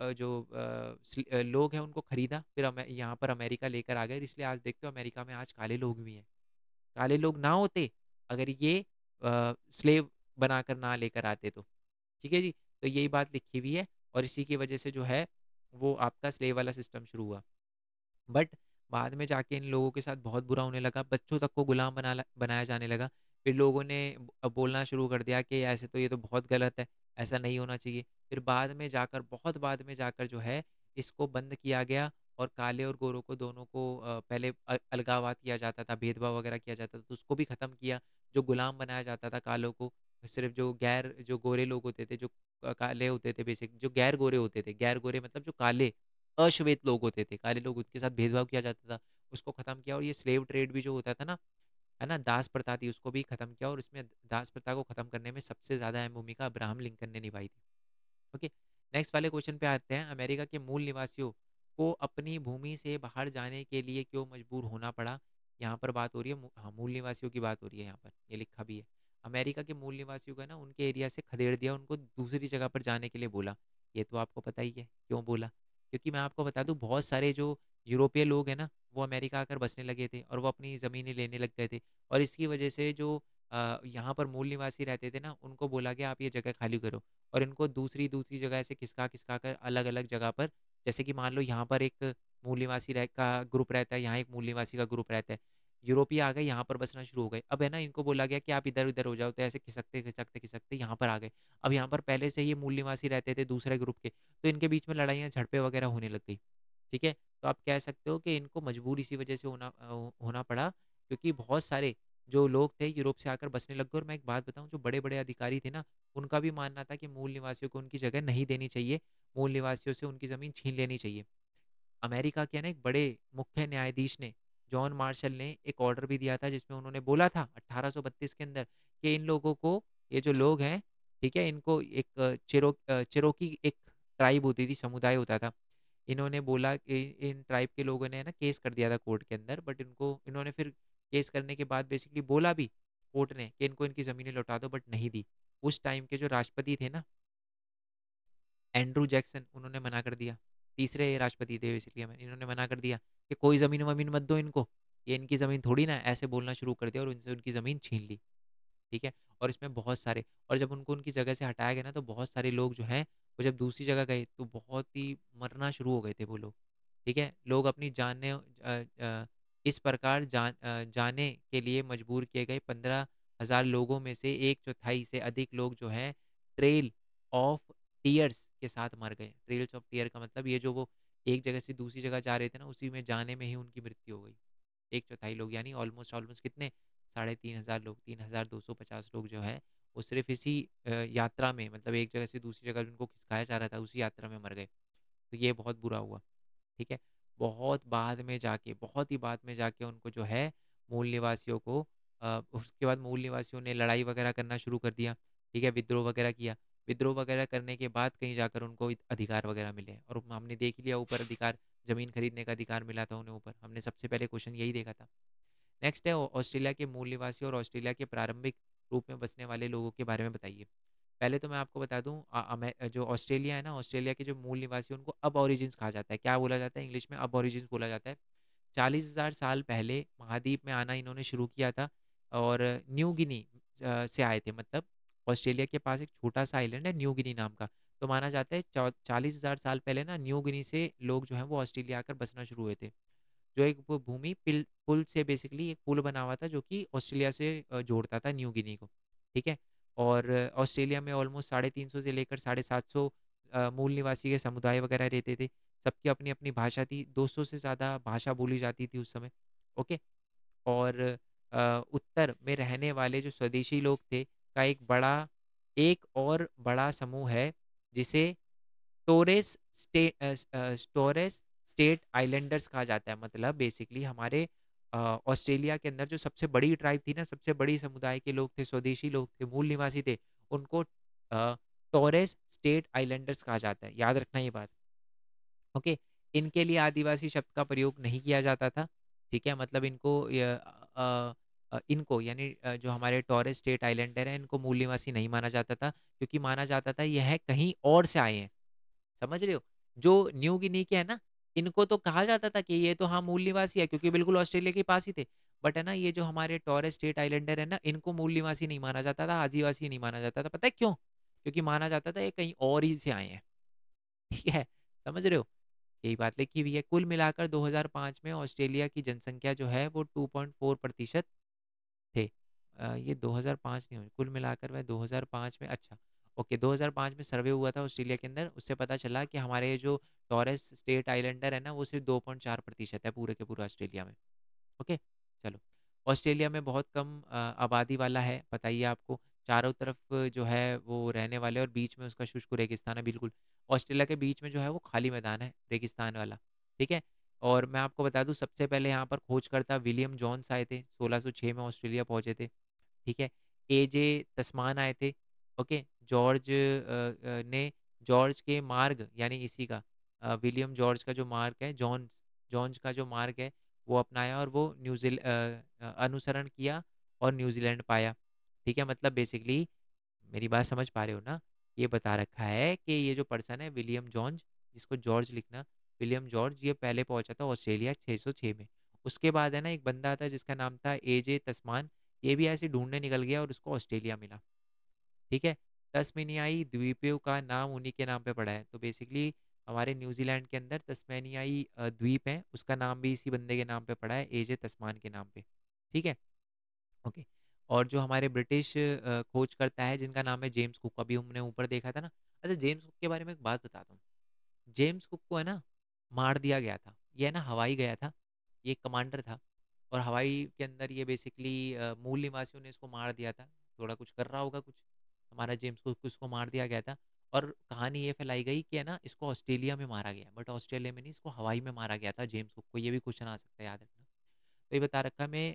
लोग हैं उनको खरीदा, फिर यहाँ पर अमेरिका लेकर आ गए, इसलिए आज देखते हो अमेरिका में आज काले लोग भी हैं। काले लोग ना होते अगर ये स्लेव बनाकर ना लेकर आते तो। ठीक है जी? तो यही बात लिखी हुई है और इसी की वजह से जो है वो आपका स्लेव वाला सिस्टम शुरू हुआ। बट बाद में जाके इन लोगों के साथ बहुत बुरा होने लगा, बच्चों तक को गुलाम बनाया जाने लगा। फिर लोगों ने बोलना शुरू कर दिया कि ऐसे तो ये तो बहुत गलत है, ऐसा नहीं होना चाहिए। फिर बाद में जाकर, बहुत बाद में जाकर जो है इसको बंद किया गया और काले और गोरों को दोनों को पहले अलगावात किया जाता था, भेदभाव वगैरह किया जाता था, तो उसको भी ख़त्म किया। जो गुलाम बनाया जाता था कालों को, सिर्फ़ जो गोरे लोग होते थे, जो काले होते थे, बेसिक जो गैर गोरे होते थे, गैर गोरे मतलब जो काले अश्वेत लोग होते थे, काले लोग, उनके साथ भेदभाव किया जाता था, उसको ख़त्म किया। और ये स्लेव ट्रेड भी जो होता था ना, है ना? दास प्रथा थी, उसको भी ख़त्म किया और इसमें दास प्रथा को ख़त्म करने में सबसे ज़्यादा अहम भूमिका अब्राहम लिंकन ने निभाई थी। ओके, नेक्स्ट वाले क्वेश्चन पे आते हैं। अमेरिका के मूल निवासियों को अपनी भूमि से बाहर जाने के लिए क्यों मजबूर होना पड़ा? यहाँ पर बात हो रही है हाँ, मूल निवासियों की बात हो रही है यहाँ पर, ये लिखा भी है। अमेरिका के मूल निवासियों को है ना, उनके एरिया से खदेड़ दिया, उनको दूसरी जगह पर जाने के लिए बोला। ये तो आपको पता ही है, क्यों बोला? क्योंकि मैं आपको बता दूँ, बहुत सारे जो यूरोपीय लोग हैं ना, वो अमेरिका आकर बसने लगे थे और वो अपनी ज़मीनें लेने लग गए थे और इसकी वजह से जो यहाँ पर मूल निवासी रहते थे ना, उनको बोला गया आप ये जगह खाली करो। और इनको दूसरी जगह से खिसका-खिसका कर अलग-अलग जगह पर, जैसे कि मान लो यहाँ पर एक मूल निवासी का ग्रुप रहता है, यहाँ एक मूल निवासी का ग्रुप रहता है। यूरोपीय आ गए, यहाँ पर बसना शुरू हो गए। अब है ना, इनको बोला गया कि आप इधर-उधर हो जाओ, तो ऐसे खिसकते-खिसकते यहाँ पर आ गए। अब यहाँ पर पहले से ही मूल निवासी रहते थे दूसरे ग्रुप के, तो इनके बीच में लड़ाइयाँ, झड़पें वगैरह होने लग गई। ठीक है? तो आप कह सकते हो कि इनको मजबूर इसी वजह से होना पड़ा, क्योंकि बहुत सारे जो लोग थे यूरोप से आकर बसने लग गए। और मैं एक बात बताऊँ, जो बड़े-बड़े अधिकारी थे ना, उनका भी मानना था कि मूल निवासियों को उनकी जगह नहीं देनी चाहिए, मूल निवासियों से उनकी ज़मीन छीन लेनी चाहिए। अमेरिका के ना एक बड़े मुख्य न्यायाधीश ने, जॉन मार्शल ने एक ऑर्डर भी दिया था जिसमें उन्होंने बोला था 1832 के अंदर कि इन लोगों को, ये जो लोग हैं, ठीक है, इनको एक चिरोकी एक ट्राइब होती थी, समुदाय होता था। इन्होंने बोला कि इन ट्राइब के लोगों ने ना केस कर दिया था कोर्ट के अंदर, बट इन्होंने फिर केस करने के बाद बेसिकली बोला भी कोर्ट ने कि इनको इनकी ज़मीनें लौटा दो, बट नहीं दी। उस टाइम के जो राष्ट्रपति थे ना, एंड्रू जैक्सन, उन्होंने मना कर दिया। तीसरे राष्ट्रपति थे बेसिकली, इन्होंने मना कर दिया कि कोई ज़मीन-वमीन मत दो इनको, ये इनकी ज़मीन थोड़ी ना है, ऐसे बोलना शुरू कर दिया और उनसे उनकी ज़मीन छीन ली। ठीक है? और इसमें बहुत सारे, और जब उनको उनकी जगह से हटाया गया ना, तो बहुत सारे लोग जो हैं, वो जब दूसरी जगह गए तो बहुत ही मरना शुरू हो गए थे वो लोग। ठीक है? लोग अपनी इस प्रकार जाने के लिए मजबूर किए गए। 15,000 लोगों में से 1/4 से अधिक लोग जो हैं, ट्रेल ऑफ टियर्स के साथ मर गए। ट्रेल्स ऑफ टियर का मतलब ये, जो वो एक जगह से दूसरी जगह जा रहे थे ना, उसी में जाने में ही उनकी मृत्यु हो गई। 1/4 लोग, यानी ऑलमोस्ट ऑलमोस्ट कितने, 3,500 लोग, 3,250 लोग जो हैं, वो सिर्फ़ इसी यात्रा में, मतलब एक जगह से दूसरी जगह जिनको खिसकाया जा रहा था, उसी यात्रा में मर गए। तो ये बहुत बुरा हुआ। ठीक है? बहुत बाद में जाके, बहुत ही बाद में जाके उनको जो है, मूल निवासियों को उसके बाद मूल निवासियों ने लड़ाई वगैरह करना शुरू कर दिया। ठीक है? विद्रोह वगैरह किया। विद्रोह वगैरह करने के बाद कहीं जाकर उनको अधिकार वगैरह मिले और हमने देख ही लिया ऊपर अधिकार, ज़मीन खरीदने का अधिकार मिला था उन्हें ऊपर। हमने सबसे पहले क्वेश्चन यही देखा था। नेक्स्ट है ऑस्ट्रेलिया के मूल निवासी और ऑस्ट्रेलिया के प्रारंभिक रूप में बसने वाले लोगों के बारे में बताइए। पहले तो मैं आपको बता दूँ जो ऑस्ट्रेलिया है ना, ऑस्ट्रेलिया के जो मूल निवासी हैं उनको अबॉरिजिन्स कहा जाता है। क्या बोला जाता है इंग्लिश में? अबॉरिजिन्स बोला जाता है। 40,000 साल पहले महाद्वीप में आना इन्होंने शुरू किया था और न्यू गिनी से आए थे। मतलब ऑस्ट्रेलिया के पास एक छोटा-सा आइलैंड है न्यू गिनी नाम का। तो माना जाता है 40,000 साल पहले ना न्यू गिनी से लोग जो हैं वो ऑस्ट्रेलिया आकर बसना शुरू हुए थे। जो एक वो भूमि पिल पुल से बेसिकली एक पुल बना हुआ था जो कि ऑस्ट्रेलिया से जोड़ता था न्यू गिनी को, ठीक है? और ऑस्ट्रेलिया में ऑलमोस्ट 350 से लेकर 750 मूल निवासी के समुदाय वगैरह रहते थे। सबकी अपनी-अपनी भाषा थी, 200 से ज़्यादा भाषा बोली जाती थी उस समय, ओके? और उत्तर में रहने वाले जो स्वदेशी लोग थे का एक और बड़ा समूह है जिसे टोरेस स्टेट आइलैंडर्स कहा जाता है। मतलब बेसिकली हमारे ऑस्ट्रेलिया के अंदर जो सबसे बड़ी ट्राइब थी ना, सबसे बड़ी समुदाय के लोग थे, स्वदेशी लोग थे, मूल निवासी थे, उनको टोरेस स्टेट आइलैंडर्स कहा जाता है। याद रखना ये बात। ओके, इनके लिए आदिवासी शब्द का प्रयोग नहीं किया जाता था, ठीक है? मतलब इनको यानी जो हमारे टॉरेस स्ट्रेट आइलैंडर हैं, इनको मूल निवासी नहीं माना जाता था, क्योंकि माना जाता था यह कहीं और से आए हैं, समझ रहे हो? जो न्यू गिनी के हैं ना, इनको तो कहा जाता था कि ये तो हाँ, मूल निवासी है क्योंकि बिल्कुल ऑस्ट्रेलिया के पास ही थे। बट है ना, ये जो हमारे टॉरेस स्ट्रेट आइलैंडर है ना, इनको मूल निवासी नहीं माना जाता था, आदिवासी नहीं माना जाता था। पता है क्यों? क्योंकि माना जाता था ये कहीं और ही से आए हैं, ठीक है? समझ रहे हो? यही बात लिखी हुई है। कुल मिलाकर 2005 में ऑस्ट्रेलिया की जनसंख्या जो है वो 2.4% थे। ये 2005 नहीं हुई, कुल मिलाकर वह 2005 में अच्छा, ओके 2005 में सर्वे हुआ था ऑस्ट्रेलिया के अंदर, उससे पता चला कि हमारे जो टॉरेस स्ट्रेट आइलैंडर है ना, वो सिर्फ 2.4% है पूरे के पूरे ऑस्ट्रेलिया में। ओके, चलो। ऑस्ट्रेलिया में बहुत कम आबादी वाला है, बताइए आपको। चारों तरफ जो है वो रहने वाले और बीच में उसका शुष्क रेगिस्तान है बिल्कुल। ऑस्ट्रेलिया के बीच में जो है वो खाली मैदान है, रेगिस्तान वाला, ठीक है? और मैं आपको बता दूँ सबसे पहले यहाँ पर खोजकर्ता विलियम जॉन्स आए थे, 1606 में ऑस्ट्रेलिया पहुँचे थे, ठीक है? एजे तस्मान आए थे, ओके? ने जॉर्ज के मार्ग यानी इसी का विलियम जॉर्ज का जो मार्ग है, जॉन्स का जो मार्ग है वो अपनाया और वो अनुसरण किया और न्यूज़ीलैंड पाया। ठीक है? मतलब बेसिकली मेरी बात समझ पा रहे हो ना? ये बता रखा है कि ये जो पर्सन है विलियम जॉन्स, जिसको जॉर्ज लिखना, विलियम जॉर्ज ये पहले पहुँचा था ऑस्ट्रेलिया 606 में। उसके बाद है ना एक बंदा था जिसका नाम था एजे तस्मान, ये भी ऐसे ढूँढने निकल गया और उसको ऑस्ट्रेलिया मिला। ठीक है? तस्मेनियाई द्वीपों का नाम उन्हीं के नाम पे पड़ा है। तो बेसिकली हमारे न्यूज़ीलैंड के अंदर तस्मेनियाई द्वीप है, उसका नाम भी इसी बंदे के नाम पे पड़ा है, एजे तस्मान के नाम पे। ठीक है? ओके। और जो हमारे ब्रिटिश खोजकर्ता है जिनका नाम है जेम्स कुक, अभी हमने ऊपर देखा था ना। अच्छा, जेम्स कुक के बारे में एक बात बताता हूँ। जेम्स कुक को है ना मार दिया गया था। ये है ना हवाई गया था, ये कमांडर था और हवाई के अंदर ये बेसिकली मूल निवासियों ने इसको मार दिया था। थोड़ा कुछ कर रहा होगा कुछ, हमारा जेम्स कुक को इसको मार दिया गया था। और कहानी ये फैलाई गई कि है ना इसको ऑस्ट्रेलिया में मारा गया, बट ऑस्ट्रेलिया में नहीं, इसको हवाई में मारा गया था जेम्स कुक को। ये भी क्वेश्चन आ सकता है, याद रखना। तो ये बता रखा मैं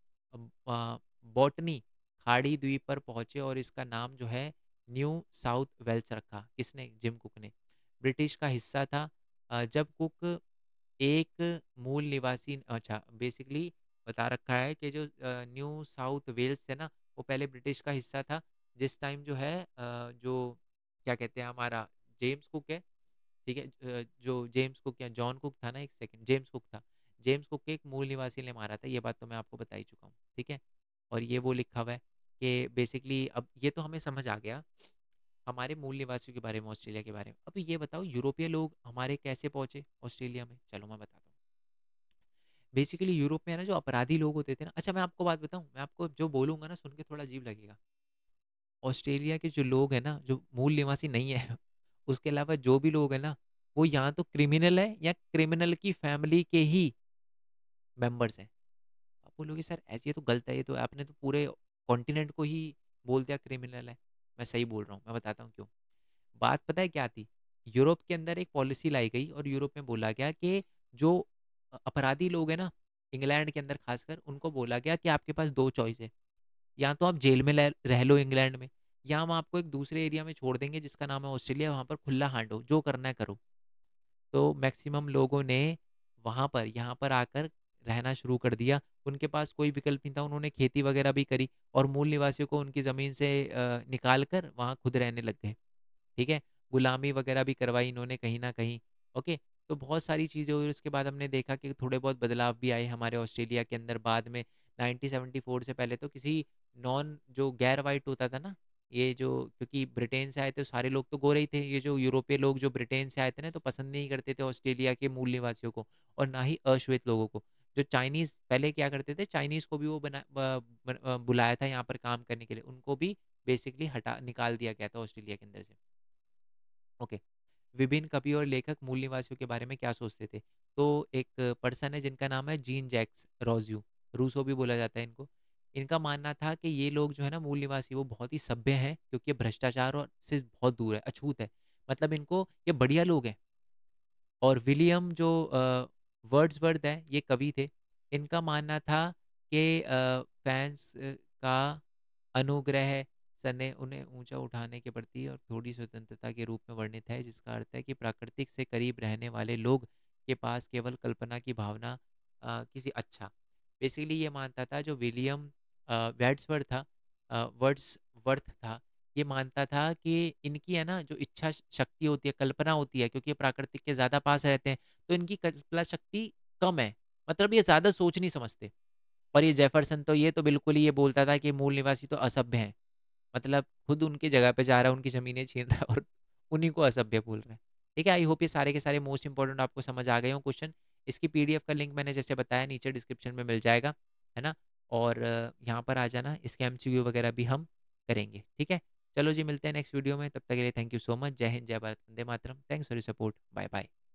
बॉटनी खाड़ी द्वीप पर पहुंचे और इसका नाम जो है न्यू साउथ वेल्स रखा। किसने? जिम कुक ने। ब्रिटिश का हिस्सा था। जब कुक एक मूल निवासी, अच्छा बेसिकली बता रखा है कि जो न्यू साउथ वेल्स है ना, वो पहले ब्रिटिश का हिस्सा था। जिस टाइम जो है जो क्या कहते हैं हमारा जेम्स कुक है, ठीक है? जो जेम्स कुक या जॉन कुक था ना, एक सेकंड, जेम्स कुक था। जेम्स कुक के एक मूल निवासी ने मारा था, ये बात तो मैं आपको बता ही चुका हूँ, ठीक है? और ये वो लिखा हुआ है कि बेसिकली अब ये तो हमें समझ आ गया हमारे मूल निवासियों के बारे में, ऑस्ट्रेलिया के बारे में। अब ये बताओ यूरोपीय लोग हमारे कैसे पहुंचे ऑस्ट्रेलिया में? चलो मैं बताता हूँ। बेसिकली यूरोप में है ना जो अपराधी लोग होते थे ना, अच्छा मैं आपको बात बताऊँ, मैं आपको जो बोलूंगा ना सुन के थोड़ा अजीब लगेगा। ऑस्ट्रेलिया के जो लोग हैं ना, जो मूल निवासी नहीं है, उसके अलावा जो भी लोग हैं ना, वो यहाँ तो क्रिमिनल है या क्रिमिनल की फैमिली के ही मेंबर्स हैं। आप बोलोगे सर ऐसे ये तो गलत है, ये तो आपने तो पूरे कॉन्टिनेंट को ही बोल दिया क्रिमिनल है। मैं सही बोल रहा हूँ, मैं बताता हूँ क्यों। बात पता है क्या थी? यूरोप के अंदर एक पॉलिसी लाई गई और यूरोप में बोला गया कि जो अपराधी लोग हैं ना, इंग्लैंड के अंदर खासकर, उनको बोला गया कि आपके पास 2 चॉइस है। या तो आप जेल में रह लो इंग्लैंड में, या हम आपको एक दूसरे एरिया में छोड़ देंगे जिसका नाम है ऑस्ट्रेलिया, वहाँ पर खुला हांडो, जो करना है करो। तो मैक्सिमम लोगों ने वहाँ पर यहाँ पर आकर रहना शुरू कर दिया। उनके पास कोई विकल्प नहीं था, उन्होंने खेती वगैरह भी करी और मूल निवासियों को उनकी ज़मीन से निकाल कर वहाँ खुद रहने लग गए। ठीक है? गुलामी वगैरह भी करवाई इन्होंने कहीं न कहीं, ओके? तो बहुत सारी चीज़ें हुई, उसके बाद हमने देखा कि थोड़े बहुत बदलाव भी आए हमारे ऑस्ट्रेलिया के अंदर बाद में 1974 से पहले तो किसी नॉन जो गैर व्हाइट होता था ना, ये जो क्योंकि ब्रिटेन से आए थे सारे लोग तो गोरे ही थे, ये जो यूरोपीय लोग जो ब्रिटेन से आए थे ना तो पसंद नहीं करते थे ऑस्ट्रेलिया के मूल निवासियों को और ना ही अश्वेत लोगों को। जो चाइनीज़ पहले क्या करते थे, चाइनीज़ को भी वो बुलाया था यहाँ पर काम करने के लिए, उनको भी बेसिकली हटा निकाल दिया गया था ऑस्ट्रेलिया के अंदर से। ओके। विभिन्न कवि और लेखक मूल निवासियों के बारे में क्या सोचते थे? तो एक पर्सन है जिनका नाम है जीन जैक्स रोज़्यू, रूसो भी बोला जाता है इनको। इनका मानना था कि ये लोग जो है ना मूल निवासी वो बहुत ही सभ्य हैं क्योंकि ये भ्रष्टाचार और से बहुत दूर है, अछूत है। मतलब इनको ये बढ़िया लोग हैं। और विलियम जो वर्ड्सवर्थ है, ये कवि थे। इनका मानना था कि फैंस का अनुग्रह सने उन्हें ऊँचा उठाने के प्रति और थोड़ी स्वतंत्रता के रूप में वर्णित है, जिसका अर्थ है कि प्राकृतिक से करीब रहने वाले लोग के पास केवल कल्पना की भावना किसी अच्छा बेसिकली ये मानता था जो विलियम वर्ड्सवर्थ था वर्ड्सवर्थ था, ये मानता था कि इनकी है ना जो इच्छा शक्ति होती है, कल्पना होती है क्योंकि ये प्राकृतिक के ज़्यादा पास रहते हैं, तो इनकी कल्पना शक्ति कम है। मतलब ये ज़्यादा सोच नहीं समझते। और ये जेफरसन तो ये तो बिल्कुल ही ये बोलता था कि मूल निवासी तो असभ्य हैं। मतलब खुद उनकी जगह पे जा रहा है, उनकी ज़मीनें छीन रहा है और उन्हीं को असभ्य बोल रहा है। ठीक है, आई होप ये सारे के सारे मोस्ट इंपोर्टेंट आपको समझ आ गए हों क्वेश्चन। इसकी पीडीएफ का लिंक मैंने जैसे बताया नीचे डिस्क्रिप्शन में मिल जाएगा, है ना? और यहाँ पर आ जाना, इसके एमसीक्यू वगैरह भी हम करेंगे, ठीक है? चलो जी मिलते हैं नेक्स्ट वीडियो में, तब तक के लिए थैंक यू सो मच। जय हिंद, जय भारत, वंदे मातरम। Thanks for your support. Bye bye.